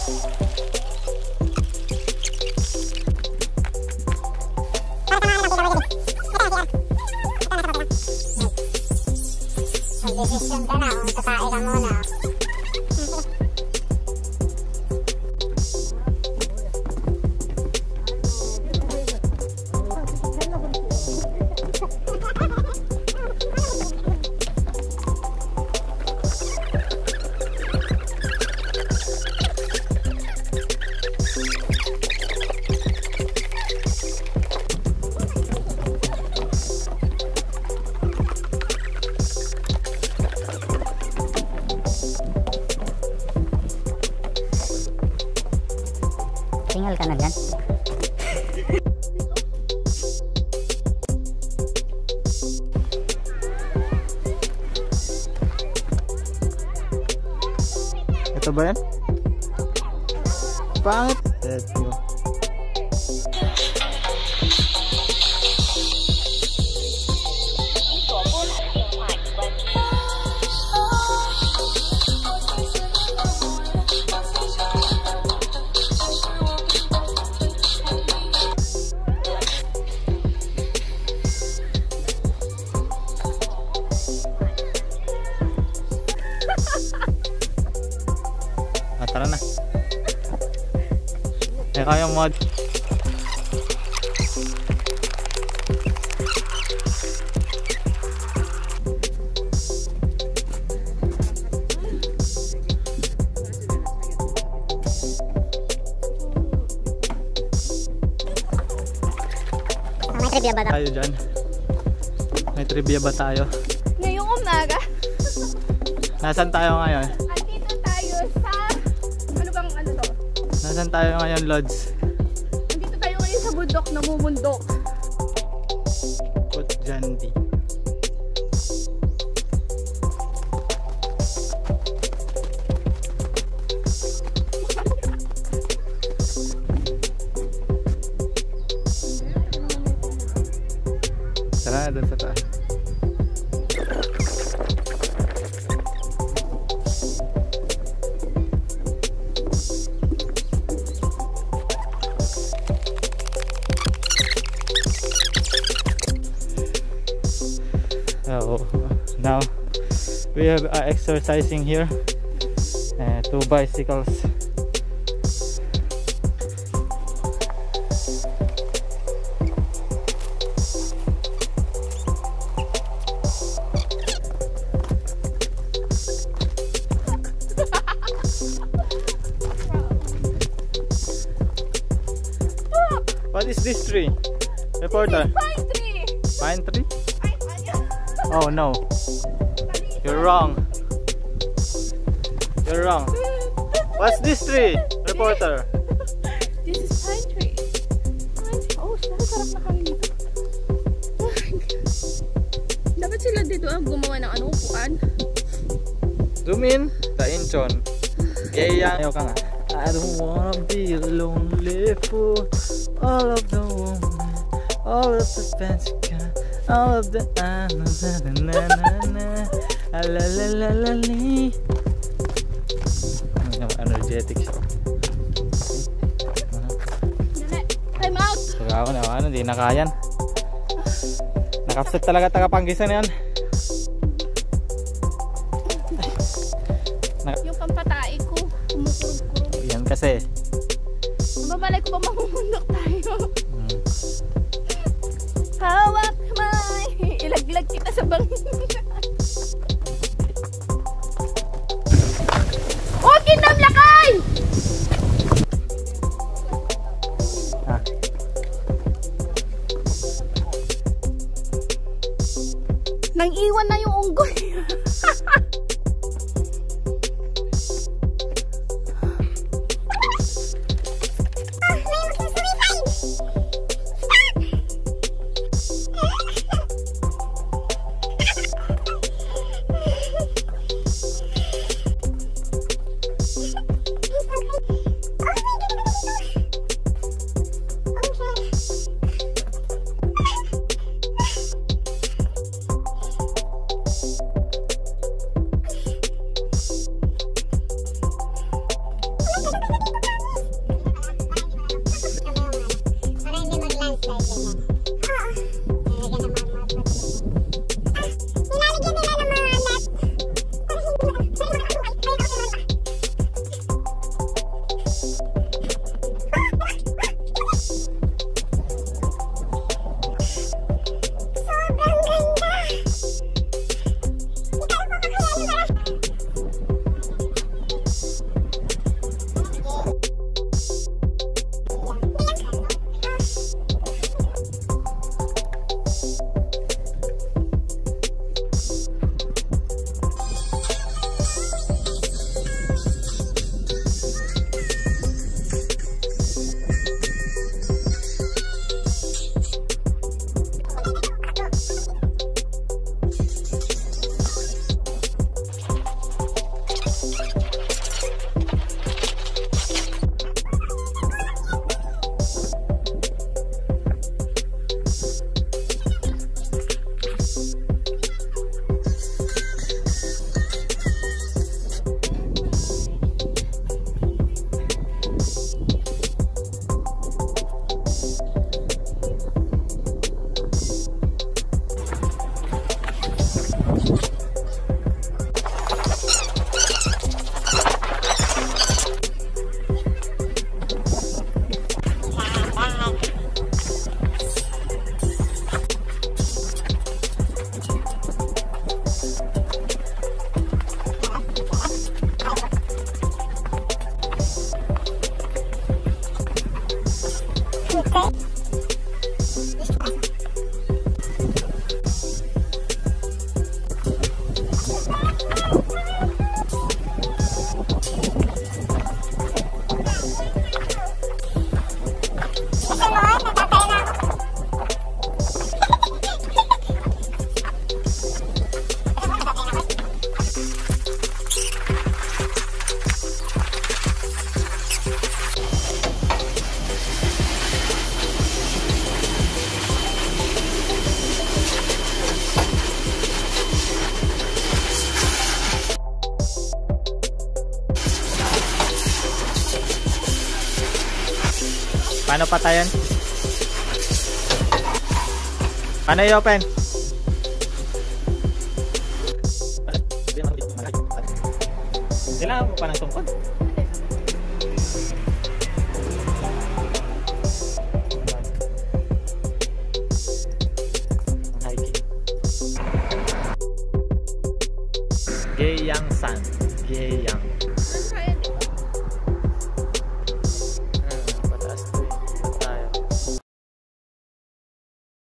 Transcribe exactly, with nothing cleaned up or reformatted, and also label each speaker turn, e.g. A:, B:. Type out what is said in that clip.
A: Desisyon ka na kung kakain ka muna. Tinggal ka na dyan.
B: Ito ba yan? Pangit. Let's go. Tara na. Eh kaya mod.
A: May trivia ba
B: tayo dyan? May trivia ba tayo?
C: Ngayong umaga.
B: Nasaan tayo ngayon?
C: Andito tayo sa... Ano bang ano to?
B: Nasaan tayo ngayon, Lods?
C: Andito tayo ngayon sa bundok, namumundok.
B: Kutjandi. Tara na doon sa taas. So now we have uh, exercising here. Uh, two bicycles. What is this tree? Reporter.
C: Pine tree!
B: Pine tree? Oh no. You're wrong. You're wrong. What's this tree? Reporter.
C: This is pine tree. Pine tree. Oh, sarap na kami dito. Dapat sila dito ang gumawa ng ano, upuan.
B: Zoom in. The incheon. Gyeyangsan. Ayaw ka nga. I don't wanna be a lonely fool. All of the woman, all of the fancy kind, all of the na na na na la la la la li. Energetic siya.
C: Time out!
B: Pag ako na, ano, hindi na kayan. Nakapsat talaga tagapanggisan yan.
C: Yung pampatai ko, kumukurog-kurog.
B: Yan kasi.
C: Mabalay ko pa mamumundok tayo.
B: Hmm.
C: Hawak kamay, ilaglag kita sa bangin. Oh, kinamlakay!
B: Ah.
C: Nang iwan na yung unggoy.
B: Paano patayan? Paano i-open? Kailangan mo pa ng tungkod. Gyeyangsan. Gyeyang.